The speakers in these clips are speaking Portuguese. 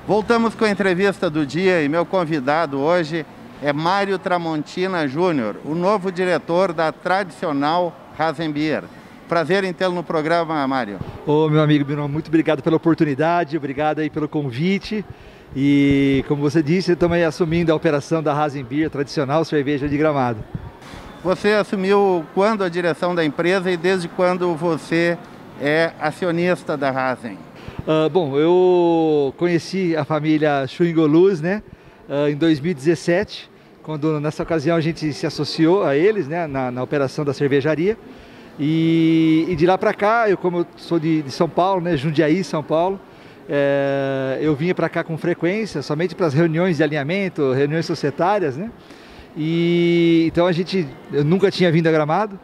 Voltamos com a entrevista do dia e meu convidado hoje é Mário Tramontina Júnior, o novo diretor da tradicional Rasenbier. Prazer em tê-lo no programa, Mário. Ô, meu amigo Bruno, muito obrigado pela oportunidade, obrigado aí pelo convite. E como você disse, estamos aí assumindo a operação da Rasenbier, tradicional cerveja de Gramado. Você assumiu quando a direção da empresa e desde quando você é acionista da Rasen? Bom, eu conheci a família Schwingoluz, né, em 2017, quando nessa ocasião a gente se associou a eles, né, na operação da cervejaria. E de lá para cá, como eu sou de São Paulo, né, Jundiaí, São Paulo, eu vinha para cá com frequência, somente para as reuniões de alinhamento, reuniões societárias, né? E então eu nunca tinha vindo a Gramado.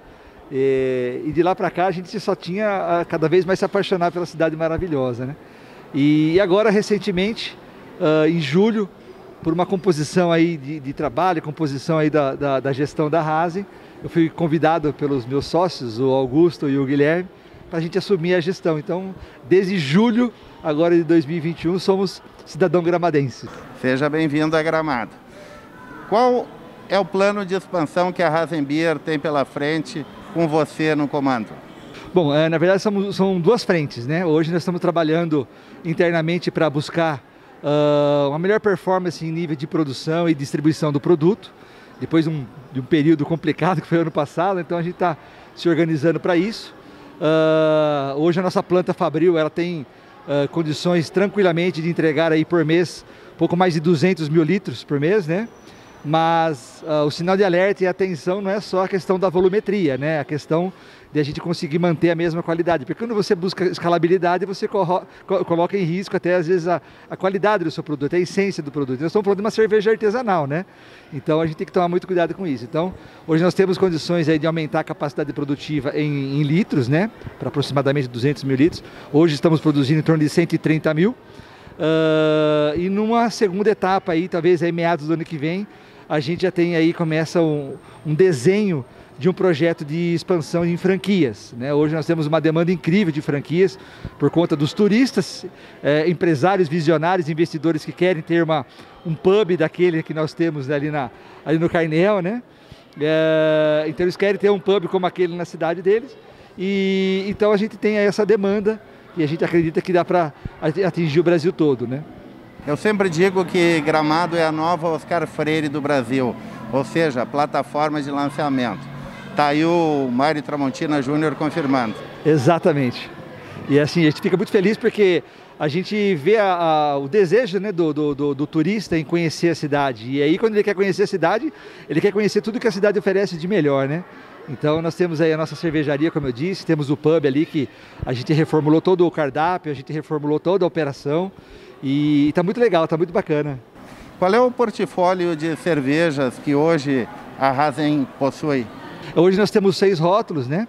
E de lá para cá a gente só tinha cada vez mais se apaixonar pela cidade maravilhosa, né? E agora recentemente, em julho, por uma composição aí de trabalho, composição aí da gestão da Rasen, eu fui convidado pelos meus sócios, o Augusto e o Guilherme, para a gente assumir a gestão. Então, desde julho agora de 2021, somos cidadão gramadense. Seja bem-vindo a Gramado. Qual é o plano de expansão que a Rasenbier tem pela frente com você no comando? Bom, na verdade são duas frentes, né? Hoje nós estamos trabalhando internamente para buscar uma melhor performance em nível de produção e distribuição do produto, depois de um período complicado que foi ano passado, então a gente está se organizando para isso. Hoje a nossa planta Fabril, ela tem condições tranquilamente de entregar aí por mês pouco mais de 200 mil litros por mês, né? Mas o sinal de alerta e atenção não é só a questão da volumetria, né? A questão de a gente conseguir manter a mesma qualidade. Porque quando você busca escalabilidade, você coloca em risco até às vezes a qualidade do seu produto, a essência do produto. Nós estamos falando de uma cerveja artesanal, né? Então a gente tem que tomar muito cuidado com isso. Então hoje nós temos condições aí de aumentar a capacidade produtiva em litros, né? Para aproximadamente 200 mil litros. Hoje estamos produzindo em torno de 130 mil. E numa segunda etapa aí, talvez aí meados do ano que vem, a gente já tem aí, começa um desenho de um projeto de expansão em franquias, né? Hoje nós temos uma demanda incrível de franquias por conta dos turistas, empresários, visionários, investidores que querem ter um pub daquele que nós temos ali no Carnel, né? Então eles querem ter um pub como aquele na cidade deles, e então a gente tem aí essa demanda e a gente acredita que dá para atingir o Brasil todo, né? Eu sempre digo que Gramado é a nova Oscar Freire do Brasil, ou seja, plataforma de lançamento. Está aí o Mário Tramontina Júnior confirmando. Exatamente. E assim, a gente fica muito feliz porque a gente vê o desejo, né, do turista em conhecer a cidade. E aí, quando ele quer conhecer a cidade, ele quer conhecer tudo que a cidade oferece de melhor, né? Então nós temos aí a nossa cervejaria, como eu disse, temos o pub ali que a gente reformulou todo o cardápio, a gente reformulou toda a operação e está muito legal, está muito bacana. Qual é o portfólio de cervejas que hoje a Rasen possui? Hoje nós temos 6 rótulos, né?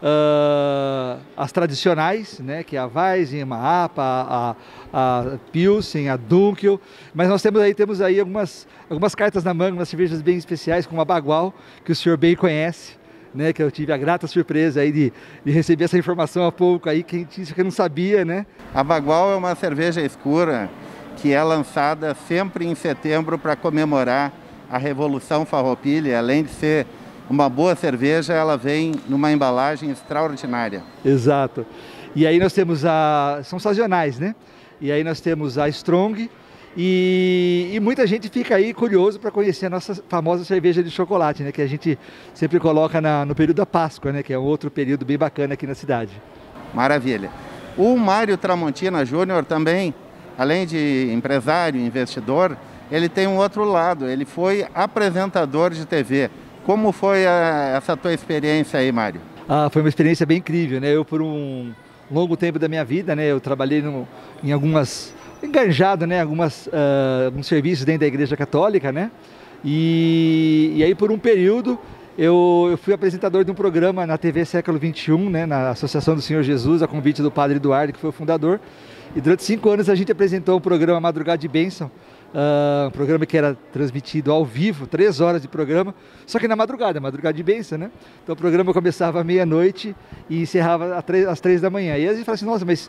As tradicionais, né? Que é a Weizen, a Maapa, a Pilsen, a Dunkel, mas nós temos aí algumas cartas na manga, umas cervejas bem especiais, como a Bagual, que o senhor bem conhece, né, que eu tive a grata surpresa aí de receber essa informação há pouco aí, que eu não sabia, né? A Bagual é uma cerveja escura que é lançada sempre em setembro para comemorar a Revolução Farroupilha. Além de ser uma boa cerveja, ela vem numa embalagem extraordinária. Exato. E aí nós temos são sazonais, né? E aí nós temos a Strong, e muita gente fica aí curioso para conhecer a nossa famosa cerveja de chocolate, né? Que a gente sempre coloca no período da Páscoa, né? Que é um outro período bem bacana aqui na cidade. Maravilha. O Mário Tramontina Júnior também, além de empresário, investidor, ele tem um outro lado, ele foi apresentador de TV. Como foi essa tua experiência aí, Mário? Foi uma experiência bem incrível, né? Eu, por um longo tempo da minha vida, né? Eu trabalhei enganjado, né? Alguns serviços dentro da Igreja Católica, né? E aí, por um período, eu fui apresentador de um programa na TV Século XXI, né? Na Associação do Senhor Jesus, a convite do Padre Eduardo, que foi o fundador. E durante 5 anos a gente apresentou um programa Madrugada de Bênção, um programa que era transmitido ao vivo, 3 horas de programa, só que na madrugada de bênção, né? Então o programa começava à meia-noite e encerrava às 3 da manhã. E a gente fala assim, nossa, mas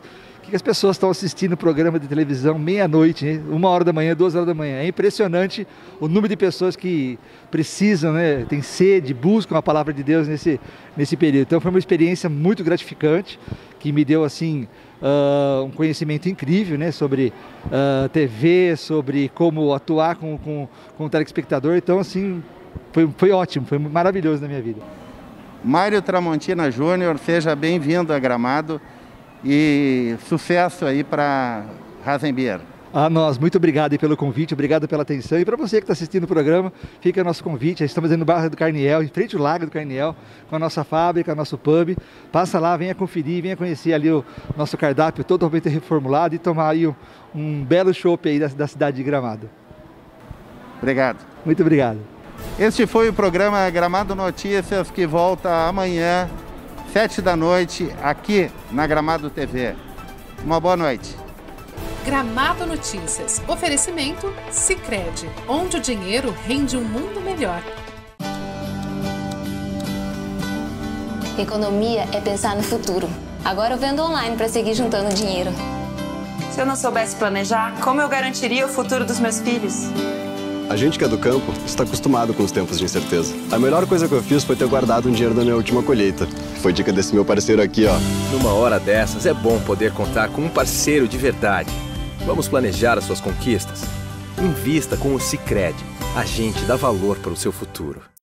que as pessoas estão assistindo o programa de televisão meia-noite, né? 1h da manhã, 2h da manhã. É impressionante o número de pessoas que precisam, né? Tem sede, buscam a palavra de Deus nesse período. Então foi uma experiência muito gratificante, que me deu assim um conhecimento incrível, né? Sobre TV, sobre como atuar com o telespectador. Então assim, foi ótimo, foi maravilhoso na minha vida. Mário Tramontina Júnior, seja bem-vindo a Gramado e sucesso aí para Rasenbier. A nós, muito obrigado aí pelo convite, obrigado pela atenção. E para você que está assistindo o programa, fica o nosso convite. Estamos no bairro do Carniel, em frente ao Lago do Carniel, com a nossa fábrica, nosso pub. Passa lá, venha conferir, venha conhecer ali o nosso cardápio totalmente reformulado e tomar aí um belo chopp aí da cidade de Gramado. Obrigado. Muito obrigado. Este foi o programa Gramado Notícias, que volta amanhã, 7 da noite, aqui na Gramado TV. Uma boa noite. Gramado Notícias. Oferecimento Sicredi, onde o dinheiro rende um mundo melhor. Economia é pensar no futuro. Agora eu vendo online para seguir juntando dinheiro. Se eu não soubesse planejar, como eu garantiria o futuro dos meus filhos? A gente que é do campo está acostumado com os tempos de incerteza. A melhor coisa que eu fiz foi ter guardado um dinheiro da minha última colheita. Foi dica desse meu parceiro aqui, ó. Numa hora dessas é bom poder contar com um parceiro de verdade. Vamos planejar as suas conquistas? Invista com o Sicredi. A gente dá valor para o seu futuro.